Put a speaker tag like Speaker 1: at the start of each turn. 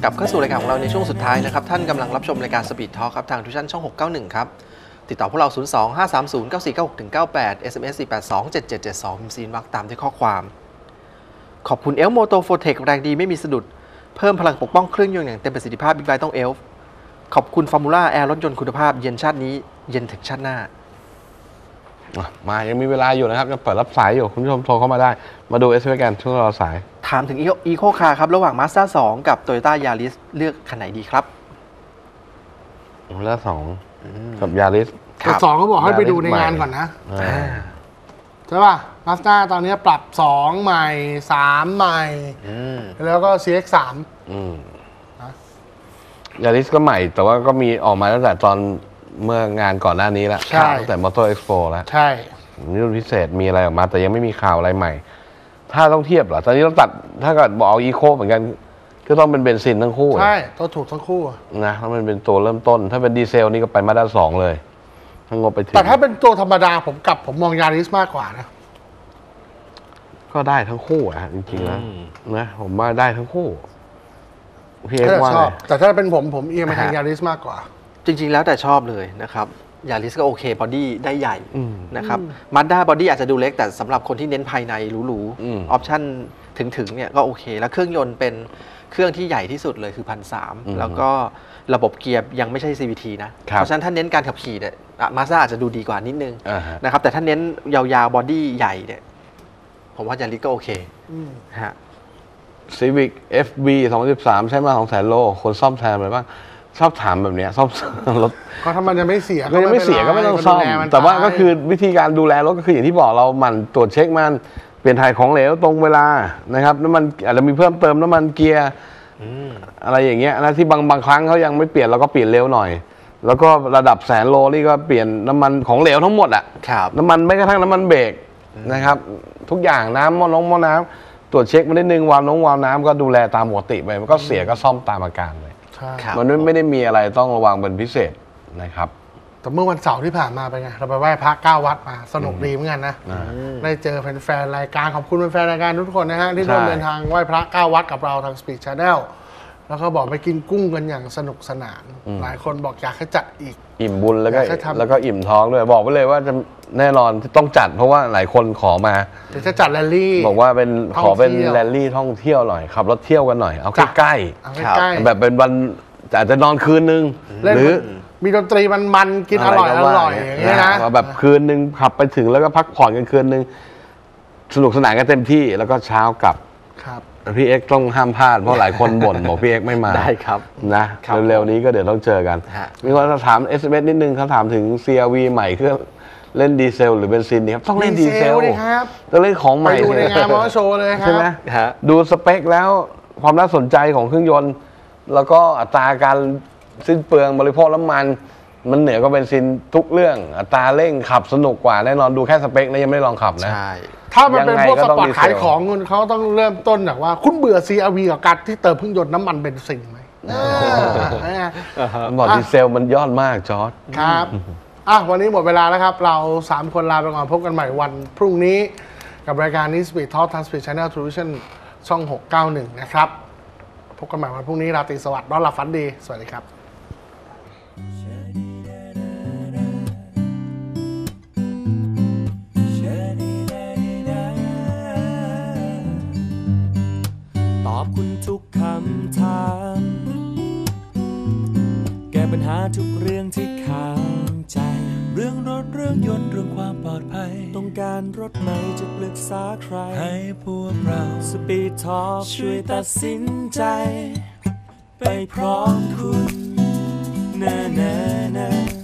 Speaker 1: กลับเข้าสู่รายการของเราในช่วงสุดท้ายนะครับท่านกำลังรับชมรายการ Speed Talk ครับทางทูชั่นช่อง691ครับติดต่อพวกเรา 02-530-9496-98 SMS 482-7772 พิมพ์ซีนวักตามด้วยข้อความขอบคุณเอลโมโตโฟเทคแรงดีไม่มีสะดุดเพิ่มพลังปกป้องเครื่องยนต์อย่างเต็มประสิทธิภาพบิ๊กไบค์ต้องเอลขอบคุณฟอร์มูล่าแอร์รถยนต์คุณภาพเย็นชาตินี้เย็นถึงชาติหน้า
Speaker 2: มายังมีเวลาอยู่นะครับยังเปิดรับสายอยู่คุณผู้ชมโทรเข้ามาได้มาดู SMS กันช่วงรอสาย
Speaker 1: ถามถึงอีโคคาร์ครับระหว่าง Mazda 2 กับ Toyota Yaris เลือกคันไหนดีครับ
Speaker 2: แล้วกับ Yaris
Speaker 3: แต่2เขาบอกให้ไปดูในงานก่อนนะใช่ป่ะ Mazda ตอนนี้ปรับ2ใหม่3ใหม่แล้วก็ CX3
Speaker 2: Yaris ก็ใหม่แต่ว่าก็มีออกมาตั้งแต่ตอนเมื่องานก่อนหน้านี้แล้วตั้งแต่ Motor Expo แล้ว
Speaker 3: ใช่
Speaker 2: นี่รุ่นพิเศษมีอะไรออกมาแต่ยังไม่มีข่าวอะไรใหม่ถ้าต้องเทียบเหรอตอนนี้ต้องตัดถ้าเกิดบอกเอาอีโคเหมือนกันก็ต้องเป็นเบนซินทั้งคู่
Speaker 3: ใช่ตัวถูกทั้งคู่
Speaker 2: นะถ้ามันเป็นตัวเริ่มต้นถ้าเป็นดีเซลนี่ก็ไปมาด้าน2เลยทั้งงบไปถึง
Speaker 3: แต่ถ้าเป็นตัวธรรมดาผมมอง Yaris มากกว่านะ
Speaker 2: ก็ได้ทั้งคู่อะจริงๆแล้วนะผมว่าได้ทั้งคู่พี่เอ็กว่า
Speaker 3: แต่ถ้าเป็นผมเอียงไปทาง Yaris มากกว่า
Speaker 1: จริงๆแล้วแต่ชอบเลยนะครับยาริสก็โอเคบอดี้ได้ใหญ่นะครับมาด้าบอดี้อาจจะดูเล็กแต่สำหรับคนที่เน้นภายในหรูๆออปชั่นถึงเนี่ยก็โอเคแล้วเครื่องยนต์เป็นเครื่องที่ใหญ่ที่สุดเลยคือ1,300แล้วก็ระบบเกียร์ยังไม่ใช่ CVT นะเพราะฉะนั้นถ้าเน้นการขับขี่เนี่ยมาด้าอาจจะดูดีกว่านิดนึงนะครับแต่ถ้าเน้นยาวๆบอดี้ใหญ่เนี่ยผมว่ายาริสก็โอเคฮะ
Speaker 2: Civic FB 2013ใช้มา200,000 โลคนซ่อมแซมอะไรบ้างชอบถามแบบนี้ซ่อมรถ
Speaker 3: ก็ถ้ามันจะไม่เสีย
Speaker 2: ก็ไม่เสียก็ไม่ต้องซ่อมแต่ว่าก็คือวิธีการดูแลรถก็คืออย่างที่บอกเรามันตรวจเช็คมันเปลี่ยนถ่ายของเหลวตรงเวลานะครับน้ำมันอาจจะมีเพิ่มเติมน้ำมันเกียร์อะไรอย่างเงี้ยนะที่บางครั้งเขายังไม่เปลี่ยนเราก็เปลี่ยนเร็วหน่อยแล้วก็ระดับ100,000 โลนี่ก็เปลี่ยนน้ำมันของเหลวทั้งหมดอ่ะน้ำมันไม่กระทั่งน้ำมันเบรกนะครับทุกอย่างน้ำหม้อน้ำตรวจเช็คมาได้นึงวาล์วน้ำก็ดูแลตามปกติไปมันก็เสียก็ซ่อมตามอาการเลยมันไม่ได้มีอะไรต้องระวังเป็นพิเศษนะครับ
Speaker 3: แต่เมื่อวันเสาร์ที่ผ่านมาเป็นไงเราไปไหว้พระ9 วัดมาสนุกดีเหมือนกันนะได้เจอแฟนๆรายการขอบคุณแฟนๆรายการทุกคนนะฮะที่ร่วมเดินทางไหว้พระ9 วัดกับเราทาง Speed Channel แล้วก็บอกไปกินกุ้งกันอย่างสนุกสนานหลายคนบอกอยากให้จัดอีก
Speaker 2: อิ่มบุญแล้วก็อิ่มท้องด้วยบอกไว้เลยว่าจะแน่นอนต้องจัดเพราะว่าหลายคนขอมา
Speaker 3: จะจัดแรลลี่
Speaker 2: บอกว่าขอเป็นแรลลี่ท่องเที่ยวหน่อยขับรถเที่ยวกันหน่อยเอาใกล้ๆแบบเป็นวันอาจจะนอนคืนนึงหรือ
Speaker 3: มีดนตรีมันกินอร่อยอย่างเงี้ยนะ
Speaker 2: แบบคืนนึงขับไปถึงแล้วก็พักผ่อนกันคืนนึงสนุกสนานกันเต็มที่แล้วก็เช้ากลับพี่เอ็กต้องห้ามพลาดเพราะหลายคนบ่นบอกพี่เอ็กไม่มา
Speaker 1: ได้ครับ
Speaker 2: นะเร็วๆนี้ก็เดี๋ยวต้องเจอกันมีคนถาม SMS นิดนึงเขาถามถึง CRV ใหม่คือเล่นดีเซลหรือเบนซินดีครับต้องเล่นดีเซลต้องเล่นของใหม่
Speaker 3: ไปดูในงานมอเตอร์โชว์เลยครับใช่ไหม
Speaker 2: ดูสเปคแล้วความน่าสนใจของเครื่องยนต์แล้วก็อัตราการสิ้นเปลืองบริโภคน้ำมันเหนือกว่าเบนซินทุกเรื่องอัตราเร่งขับสนุกกว่าแน่นอนดูแค่สเปคนะยังไม่ได้ลองขับนะ
Speaker 1: ใช่
Speaker 3: ถ้ามันเป็นพวกสปอร์ตขายของเขาต้องเริ่มต้นจากว่าคุณเบื่อ CRV กับการที่เติมเครื่องยนต์น้ำมันเบนซินไหม
Speaker 2: บอกดีเซลมันยอดมากจอร์จ
Speaker 3: ครับวันนี้หมดเวลาแล้วครับเรา3 คนลาไปก่อนพบกันใหม่วันพรุ่งนี้กับรายการนี้ Speed Talk ทาง Speed Channel Television ช่อง691นะครับพบกันใหม่วันพรุ่งนี้ราตรีสวัสดิ์นอนหลับฝันดีสวัสดีครับ
Speaker 4: ตอบคุณทุกคำถามแก้ปัญหาทุกเรื่องที่ค้างใจเรื่องรถเรื่องยนต์เรื่องความปลอดภัยต้องการรถไหนจะปรึกษาใครให้พวกเรา Speed Talk ช่วยตัดสินใจไปพร้อมคุณแน่